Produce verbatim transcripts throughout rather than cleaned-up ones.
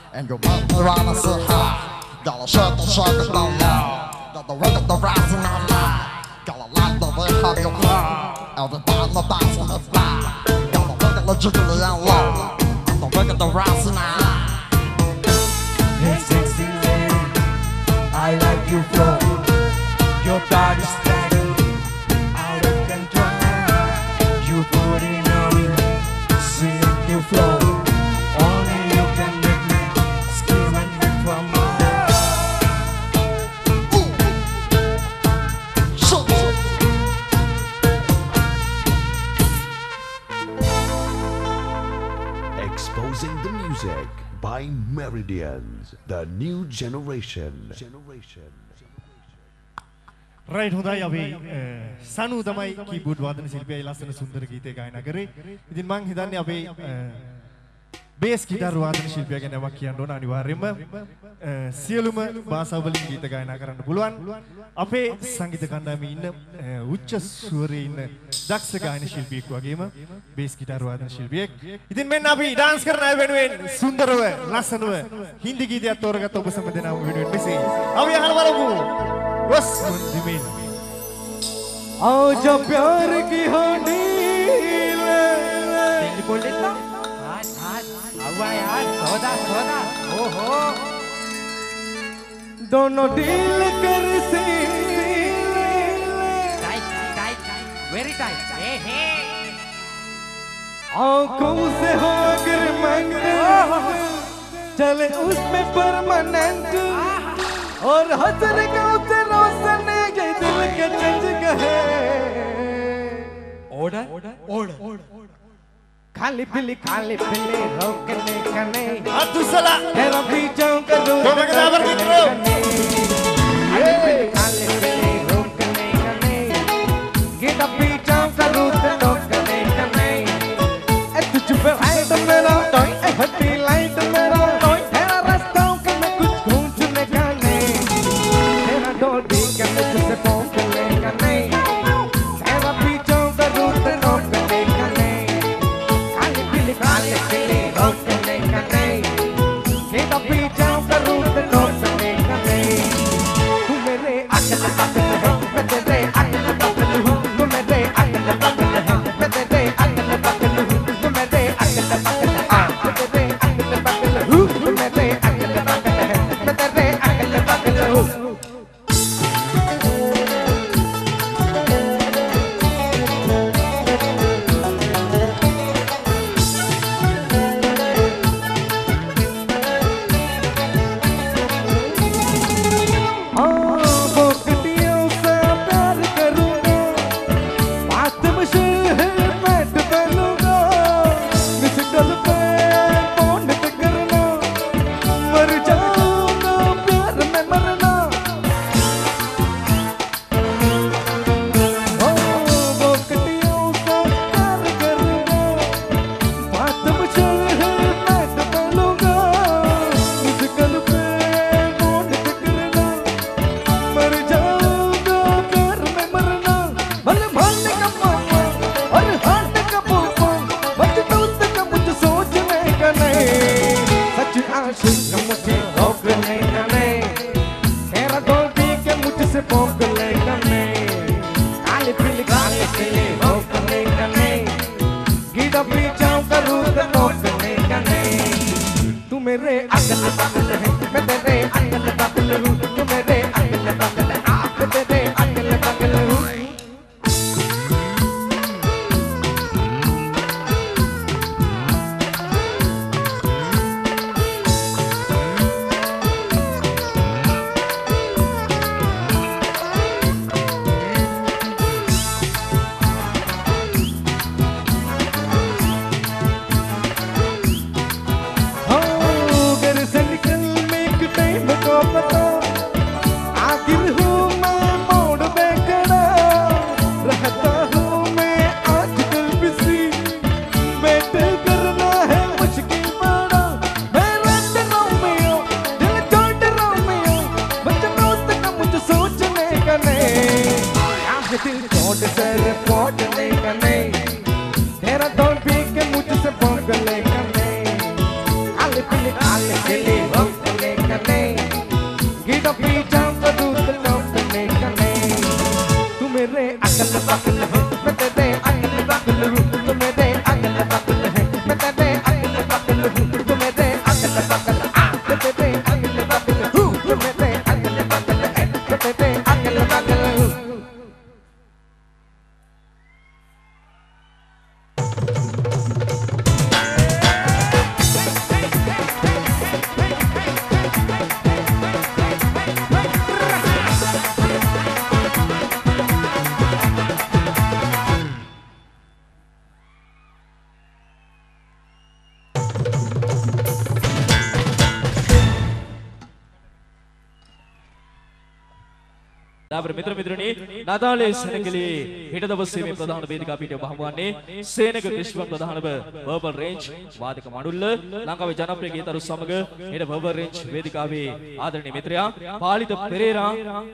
and you make me wanna say hi. Gotta shake it, shake it down low. Gotta wake up the rising on light. Gotta like the way how you cry. Every time the dancing is back. Gotta wake up the jiggly and low. Gotta wake up the rising on light. Hey sexy lady, I like your flow. Your body's staggering, out of control. You put it on me, see your flow. Only you can make me scream and rip from my Exposing the music by Meridians, the new generation. Generation. Right हुँदा अभी सानो दमाई keyboard वादन शिल्पी Larsen सुंदर गीते गायना करे इदिन मांग हिदान अभी bass guitar वादन शिल्पी के नाम कियान दोन अनिवार्य में सियलुम बासावली गीत गायना करने बुलवान अभी संगीत कंडा में इन उच्च स्वर इन दक्ष गायन शिल्पी को आगे में बेस गिटार वादन शिल्पी इदिन में अभी डांस करना है वेनुएन सुंदर हुए लासन हुए हिंदी गीत या तोर का तो बस में देना वेनुएन में से अभी यहाँ वालों को बस मंदिर आओ जब प्यार की होनील दिल बोल देता हाथ हाथ आवा यार सोदा सोदा ओहो दोनों दिल कर से टाइट टाइट वेरी टाइट ए हे आँखों से हो अगर मंग चले उसमें परमानेंट और हजर का उसे रोशन ये दिल के चंज कहे ऑर्डर ऑर्डर खाली पिली खाली पिली रोकने का नहीं अतुसला तेरा पीछा करूँ तो मैं क्या कर रही हूँ खाली पिली खाली पिली रोकने का नहीं गिटा पीछा करूँ तो रोकने का नहीं ऐ तुझ पे लाइट मेरा टॉय ऐ हटी लाइट मेरा टॉय तेरा रास्ता के मैं कुछ ढूंढने का नहीं तेरा डोरी के मुझसे पहुंचने का नहीं तेरा पीछा करूँ तो रोकने का नहीं खाली पिली खाली पिली रोकने का नहीं गिटा पीछा करूँ तो रोकने का नहीं तू मेरे अकल बकल है मैं तेरे अकल बकल हूँ तू मेरे अकल बकल है मैं तेरे अकल बकल हूँ तू मेरे अकल बकल है मैं तेरे अकल बकल हूँ तू मेरे अकल बकल है मैं तेरे अकल बकल हूँ तेरा दौड़ पी के मुझसे भोग लेगा नहीं आले पिले आले पिले දාබර මිත්‍ර මිත්‍රණී නදාලේ සෙනගලේ හෙට දවසේ මේ ප්‍රධාන වේදිකා පිටිය බහුවන්නේ සේනක ක්‍රිෂ්වන් ප්‍රධානව වර්බල් රේන්ජ් වාදක මඩුල්ල ලංකාවේ ජනප්‍රිය ගීතරු සමග හෙට වර්බල් රේන්ජ් වේදිකාවේ ආදරණීය මිත්‍රයා පාලිත පෙරේරා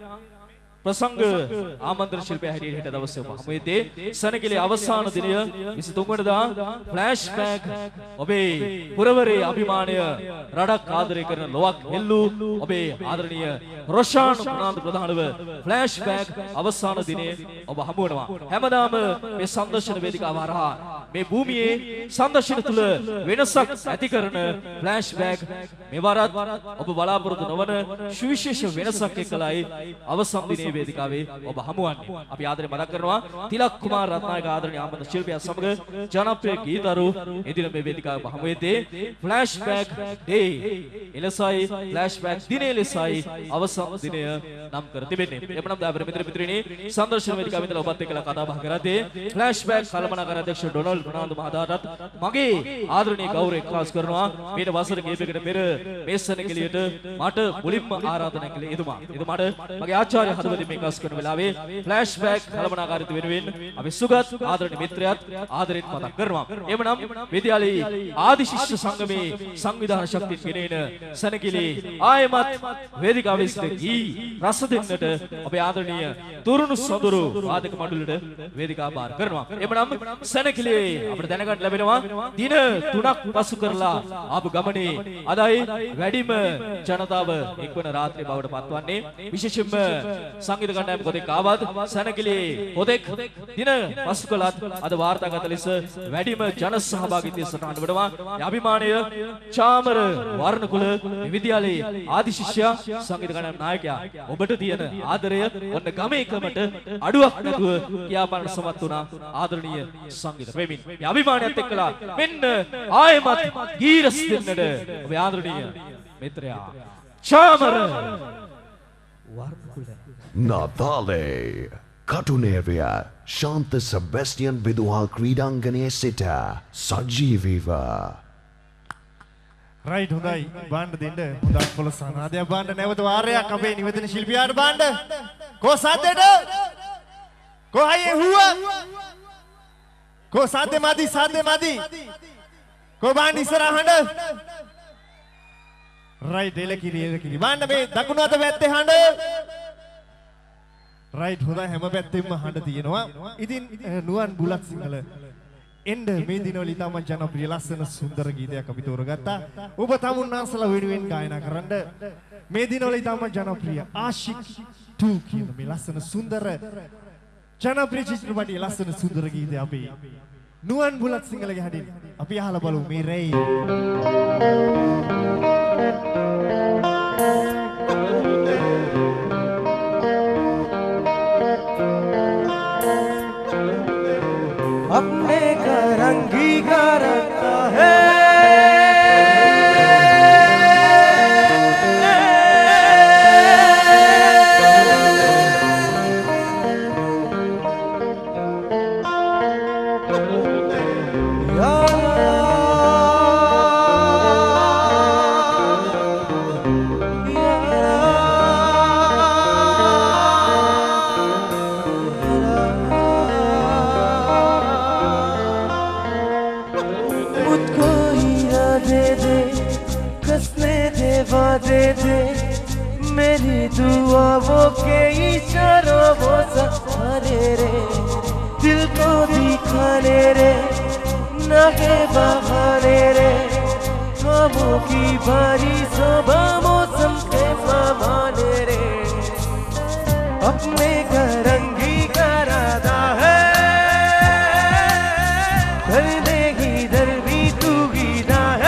ප්‍රසංග ආමන්ත්‍රණ ශිල්පී හැටියට හෙට දවසේ ඔබ හමු වෙද්දී සෙනගලේ අවසාන දිනය විසිතුන් වෙනිදා ෆ්ලෑෂ් බෑක් ඔබේ පුරවරේ අභිමානය රටක් ආදරය කරන ලොවක් හෙල්ලූ ඔබේ ආදරණීය රොෂාන් ප්‍රනාන්දු ප්‍රධානව ෆ්ලෑෂ් බෑක් අවසාන දිනේ ඔබ හමු වෙනවා හැමදාම මේ සංදර්ශන වේදිකාව හරහා මේ භූමියේ සංදර්ශන තුල වෙනසක් ඇති කරන ෆ්ලෑෂ් බෑක් මෙවරත් ඔබ බලාපොරොත්තු නොවන සුවිශේෂ වෙනසක් එක්කලයි අවසන් දිනේ වේදිකාවේ ඔබ හමුවන්නේ අපි ආදරේ මතක් කරනවා තිලක් කුමාර රත්නායක ආදරණීය ආමන්ත්‍රණ ශිල්පියා සමග ජනප්‍රිය ගීතරු එදින මේ වේදිකාවේ හමු වෙද්දී ෆ්ලෑෂ් බෑක් ඩේ එලසයි ෆ්ලෑෂ් බෑක් දිනේ ලෙසයි අවසන් දිනය නම් කර තිබෙන්නේ එමනම් දාබර මිත්‍ර මිත්‍රිණී සංදර්ශන වේදිකාවේ ඉඳලා ඔබත් එක්කලා කතා බහ කරද්දී ෆ්ලෑෂ් බෑක් කළමනාකාර අධ්‍යක්ෂ ඩොනල්ඩ් ප්‍රනාන්දු මහතාටත් මගේ ආදරණීය ගෞරවය එක්කාස් කරනවා මේට වසර කිහිපයකට පෙර මේ සෙනගලියට මට මුලින්ම ආරාධනා කළේ එතුමා එතුමාට මගේ ආචාර්ය හදවතින් මේ කාස් කරන වෙලාවේ ෆ්ලෑෂ් බෑක් කළමනාකාරීත්ව වෙනුවෙන් අපි සුගත් ආදරණීය මිත්‍රයාත් ආදරෙත් මතක් කරනවා එමනම් විද්‍යාලයේ ආදි ශිෂ්‍ය සංගමේ සංවිධාන ශක්තිය ගෙනෙන සෙනගලේ ආයමත් වේදිකාවේ සිට ගී රස දෙන්නට අපේ ආදරණීය තුරුණු සොඳුරු වාදක මණ්ඩලයට වේදිකාව බාර කරනවා එමනම් සෙනගලේ අපිට දැනගන්න ලැබෙනවා දින තුනක් පසු කරලා ආපු ගමනේ අදයි වැඩිම ජනතාව එක්වන රාත්‍රිය බවට පත්වන්නේ විශේෂයෙන්ම සංගීත කණ්ඩායම කොතෙක් ආවත් සැනකිලි කොතෙක් දින පසු කළත් අද වාර්තාගත ලෙස වැඩිම ජන සහභාගීත්වය සටහන් වෙනවා අභිමානය චාමර වර්ණකුල විද්‍යාලයේ ආදි ශිෂ්‍යයා සංගීත කණ්ඩායම නායකයා ඔබට තියෙන ආදරය ඔන්න ගමේ එකමට අඩුවක් නැතුව කියාපාන්න සමත් වුණා ආදරණීය සංගීත ප්‍රේමීන් මේ අභිමානයත් එක්කලා මෙන්න ආයමත් ගීරස් දෙන්නට ඔබේ ආදරණීය මිත්‍රයා Chamara Warnakula Natale Katuneria Shanta Sebastian Viduhal Kridangane Sita Sajiviva right හොඳයි බාණ්ඩ දෙන්න හොඳක් පොළසන ආදයා බාණ්ඩ නැවත වාරයක් අපේ නිවදින ශිල්පියාට බාණ්ඩ කෝ සද්දෙට කෝ හයියේ හුව කෝ සද්දෙ මදි සද්දෙ මදි කෝ බාණ්ඩ ඉස්සරහඬ රයිට් එලකිරි එලකිරි බාණ්ඩ මේ දකුණු අත පැත්තේ හඬ රයිට් හොඳයි හැම පැත්තෙම හඬ තියෙනවා ඉතින් නුවන් බුලත් සිංහල එන්න මේ දිනවල ඉතාම ජනප්‍රිය ලස්සන සුන්දර ගීතයක් අපි තෝරගත්තා ඔබ තමුන්නාන්සලා වෙනුවෙන් ගායනා කරන්න මේ දිනවල ඉතාම ජනප්‍රිය ආශික් two කියන මේ ලස්සන සුන්දර ජනප්‍රිය චිත්‍රපටයේ ලස්සන සුන්දර ගීතය අපි නුවන් බුලත් සිංහලගේ හඬින් අපි අහලා බලමු මේ රැයි अपने का रंगी का रखता है मेरी दुआओं के इशारों वो सहारे रे दिल को दिखाने रे नागे बहाने रे ख्वाबों की भारी सोबा मौसम के सामाने रे अपने का रंगी का राधा है कर देगी दर भी तू गीता है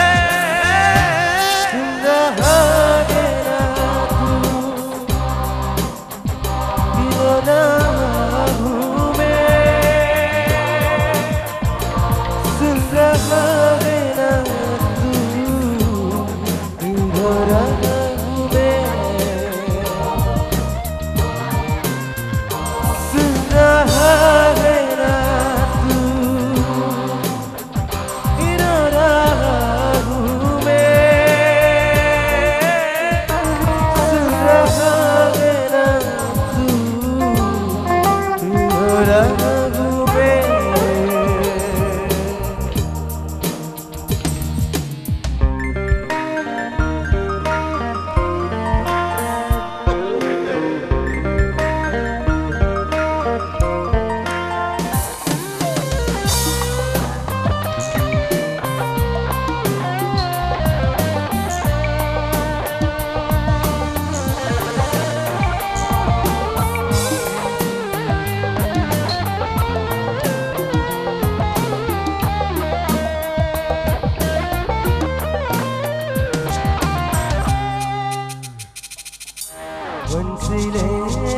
मंजिले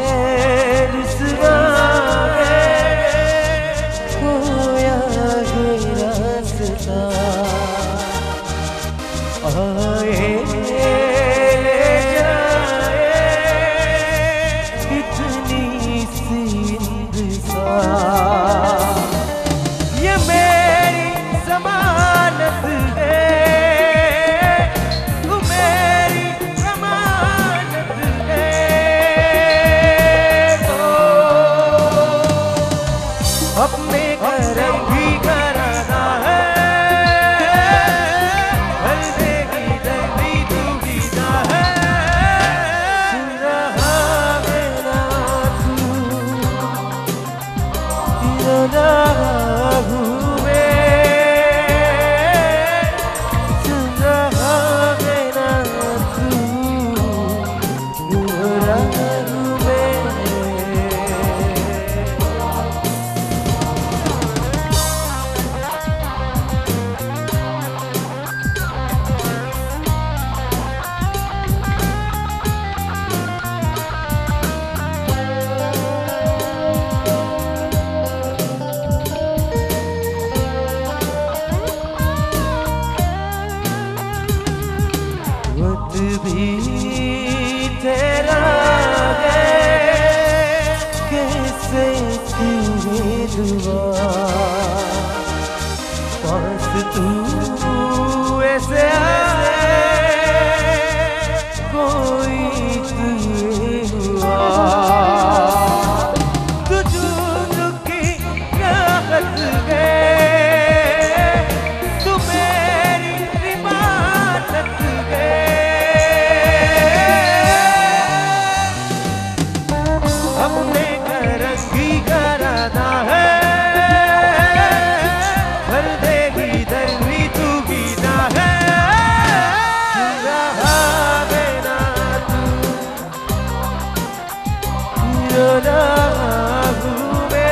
रुसवाए खोया है रास्ता आए ले जाए इतनी सी इंतज़ार ये मेरी ज़मानत है तू मेरी ज़मानत है तो अपने करम भी कराना है हर देगी दर्दी तू गीता है सुन रहा है ना तू तेरा हूँ मैं सुन रहा है ना तू तेरा हूँ मैं वक्त भी तेरा है कैसे तेरे दुआ पास तू ऐसे आए कोई तुझे हुआ तुझू की राहत है तू मेरी इबादत है अपने करंगी कराना है हर देगी दर्दी तू गीता है सुन रहा है ना तू रोना हूँ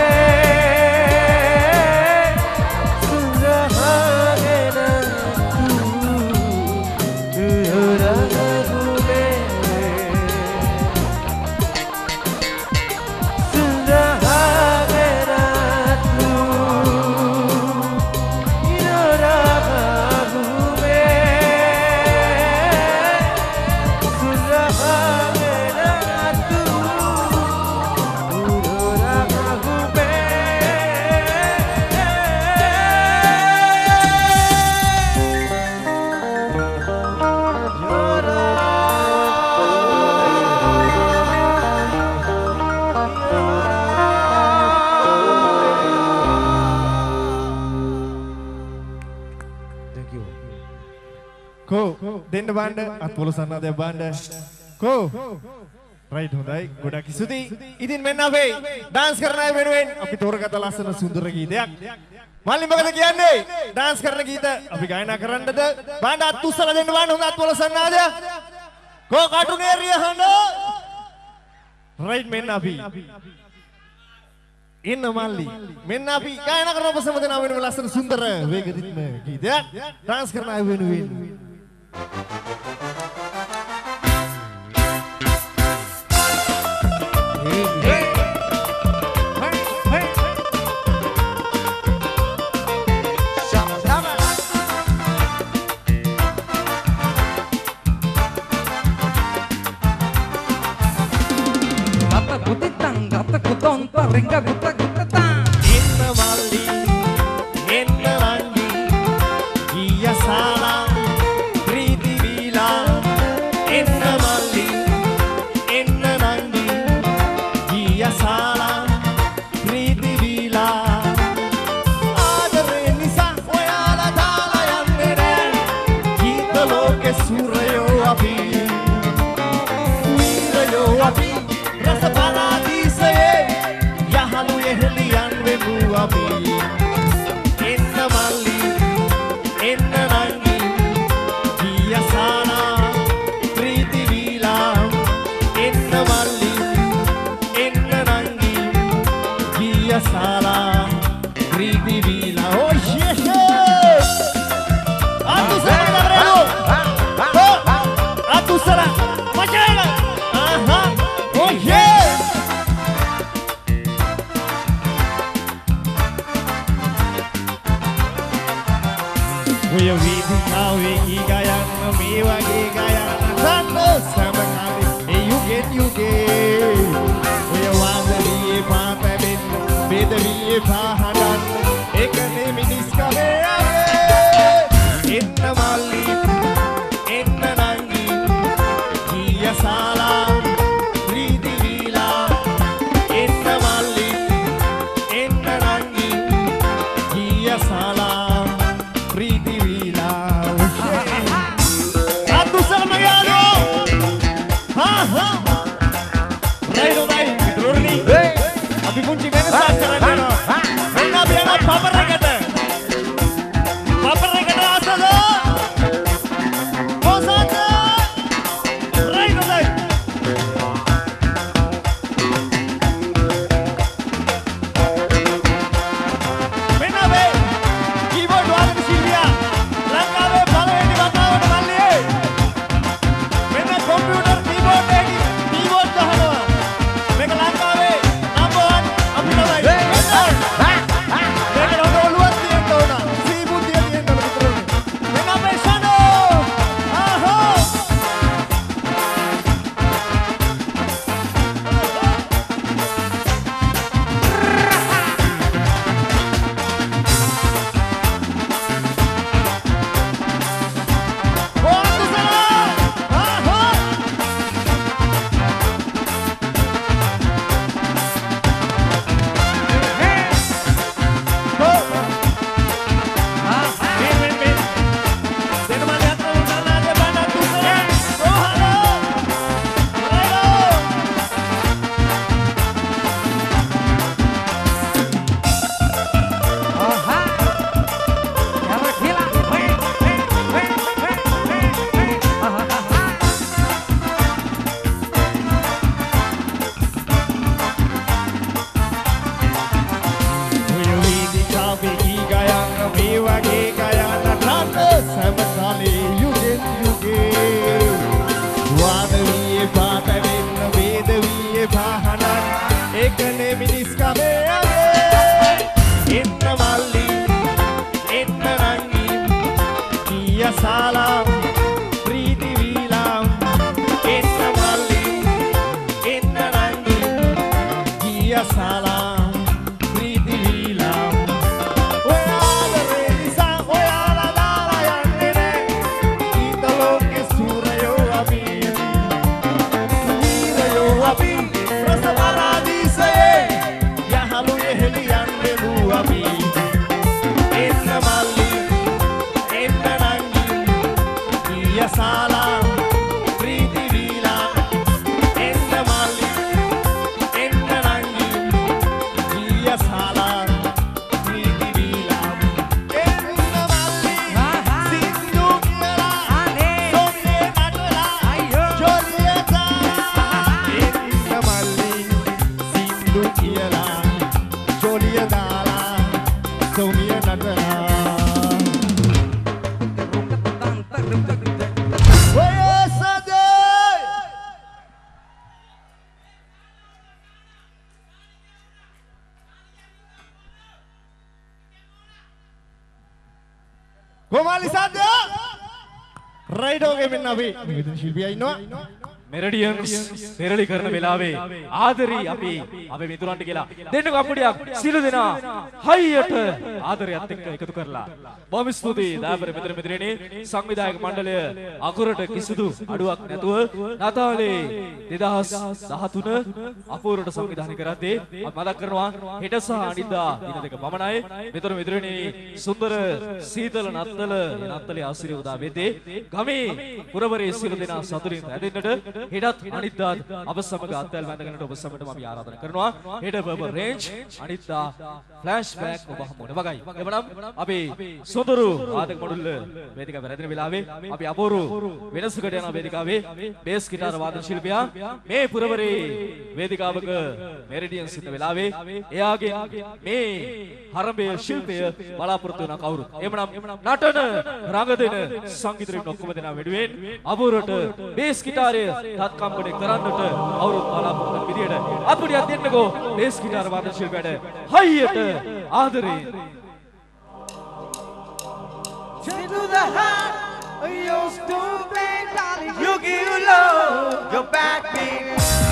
मैं सुन रहा है ना तू रोना हूँ मैं सुन रहा है ना तू रो रहा हूँ मैं सुन रहा है ना तू रो रहा हूँ मैं Thank you. Ko දෙන්න බණ්ඩ අත් පොලසන්නද බණ්ඩ ko රයිට් හොඳයි ගොඩක් ස්තුතියි ඉතින් මෙන්න අපේ ඩාන්ස් කරන අය වෙනුවෙන් අපි තෝරගත ලස්සන සුන්දර ගීතයක් මල්ලි මොකද කියන්නේ ඩාන්ස් කරන ගීත අපි ගායනා කරන්නද බණ්ඩ අත් උස්සලා දෙන්න බණ්ඩ හොඳ අත් පොලසන්නද ko කාටුන් ඒරිය හඬ රයිට් මෙන්න අපි ඉන්න මල්ලි මෙන්න අපි ගායනා කරන ඔබ සමග නම් වෙන ලස්සන සුන්දර වේග රිද්ම ගීතයක් ඩාන්ස් කරන අය වෙනුවෙන් Gata kutitang, gata kuton, paringa guta gutatang. ඉන්න මල්ලි එන්න රංගි ගිය සාලා ප්‍රීති වීලා එන්න මල්ලි එන්න රංගි ගිය සාලා ප්‍රීති වීලා ආදරේ නිසා ඔයාලා දාලා යන්නේ නෑ ගීත ලෝකේ සූරයෝ අපි වීරයෝ අපි රස පරාදීසයේ යහළු එහෙලියන් වෙමු අපි එන්න මල්ලි එන්න රංගි ගිය සාලා ප්‍රීති වීලා එන්න මල්ලි එන්න රංගි ගිය සාලා ප්‍රීති වීලා oh yes yes atu sana carrero atu gaya nana samangani e yuge yuge we wanda vie pata ben bed vie pahadan ekane minis kame age inna malli inna nangi giya sala priti vila inna malli inna nangi giya sala priti vila atu salmagano ha ha Raido dai Drurni api kunci venesak karana menna biana paparekata paparekata asada posata Raido dai menna be keyboard wadana shilpiya lankawe palaweni watawata malliye menna computer keyboard ekki keyboard dahanawa මේක ලංකාවේ number one අපි තමයි මේක ලොකු ඔළුවක් තියෙන්න ඕන සී බුද්ධිය තියෙන්න ඕන විතරනේ මෙන්න අපේ ෂනෝ ආහෝ Komali Sadya Raido ge menna අපි නිවේදන ශිල්පියා ඉන්නවා මෙරඩියන්ස් පෙරලි කරන වෙලාවේ ආදරී අපි අපේ මිතුරන්ට කියලා දෙන්නකෝ අපුඩියක් සිළු දෙනා හයියට ආදරයත් එක්ක එකතු කරලා බොහොම ස්තුතියි දාපර මිතුර මිතුරනේ සංවිධායක මණ්ඩලය අකුරට කිසිදු අඩුවක් නැතුව නතාලේ දෙදහස් දහතුන අපූර්වට සංවිධානය කරද්දී අපි මතක් කරනවා හෙට සහ අනිද්දා දින දෙක පමණයි මිතුර මිතුරනේ සුන්දර සීතල නත්තල නත්තලේ ආශිර්වාද උදා වෙතේ ගමේ පුරවරේ සිළු දෙනා සතුටින් රැඳෙන්නට හෙටත් අනිද්දාත් අප සමග අත්වැල් වැඳගන්නට ඔබ සමටම අපි ආරාධනා කරනවා හෙට බර්බර් රේන්ජ් අනිද්දා ෆ්ලෑෂ් බෑක් ඔබ හමුවන වගයි එවනම් අපි සොඳුරු වාදක මොඩුල්ල වේදිකාව රැඳෙන වෙලාවේ අපි අපූර්ව වෙනසකට යන වේදිකාවේ බේස් ගිටාර වාදන ශිල්පියා මේ පුරවරේ වේදිකාවක මෙරිඩියන් සිට වෙලාවේ එයාගේ මේ හරඹේ ශිල්පය බලාපොරොත්තු වෙන කවුරුත් එවනම් නටන රඟ දෙන සංගීතයෙන් ඔක්කොම දෙනා වෙනුවෙන් අපූර්වට බේස් ගිටාරය තත්කම්බඩේ කරන්නට අවුරුදු බලාපොරොත්තු වෙන විදියට අපුඩියක් දෙන්නකෝ බේස් ගිටාර වාදන ශිල්පයට හයියට ආදරේ To the heart You're stupid, darling. You give love your backbeat.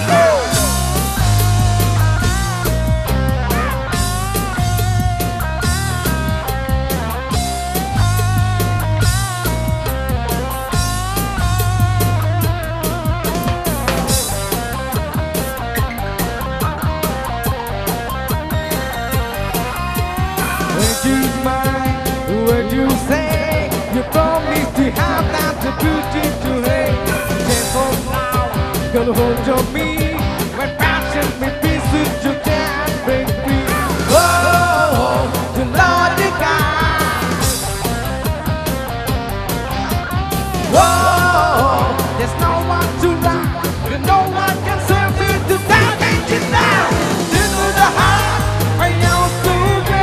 Would you say you promised to have that the beauty to hate? Gentle now, girl, hold your me. When passion with pieces you can't break free. Oh, the Lord the God. Whoa, there's no one to lie. No one can serve me to damage it now. Into the heart, I used to be.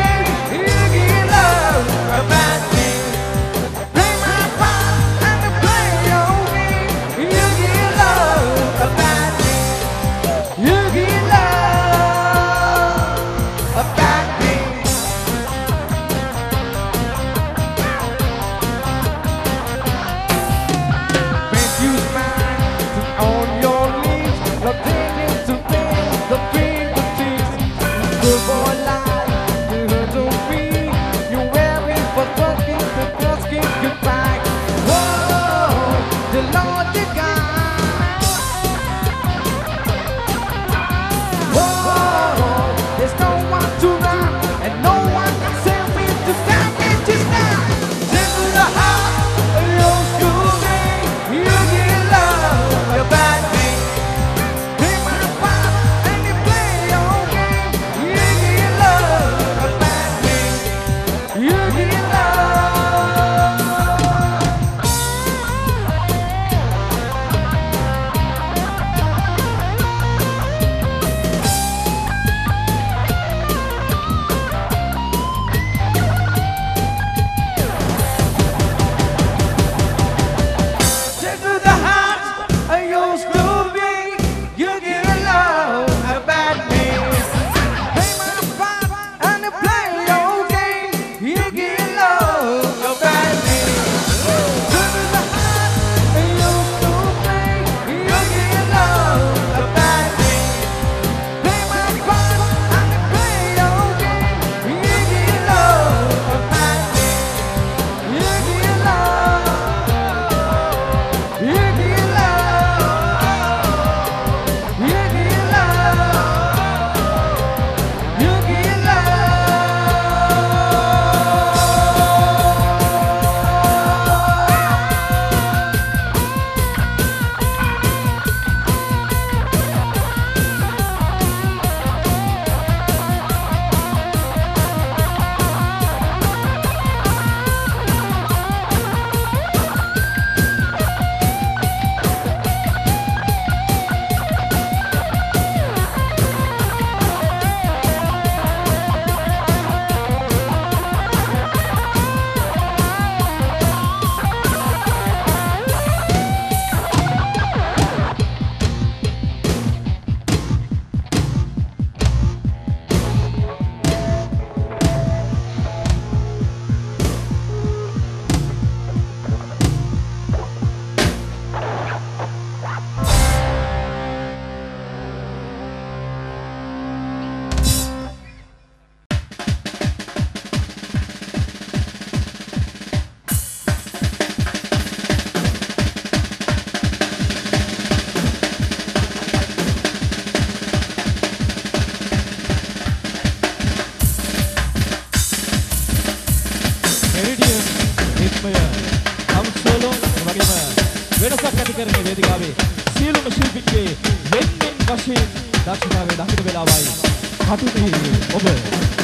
වෙනසක් ඇති කරන වේදිකාවේ සියලුම ශිල්පීන්ගේ වෙන්වෙන් වශයෙන් දක්ෂතාවය දකින්න වෙලාවයි කටුනේ ඔබ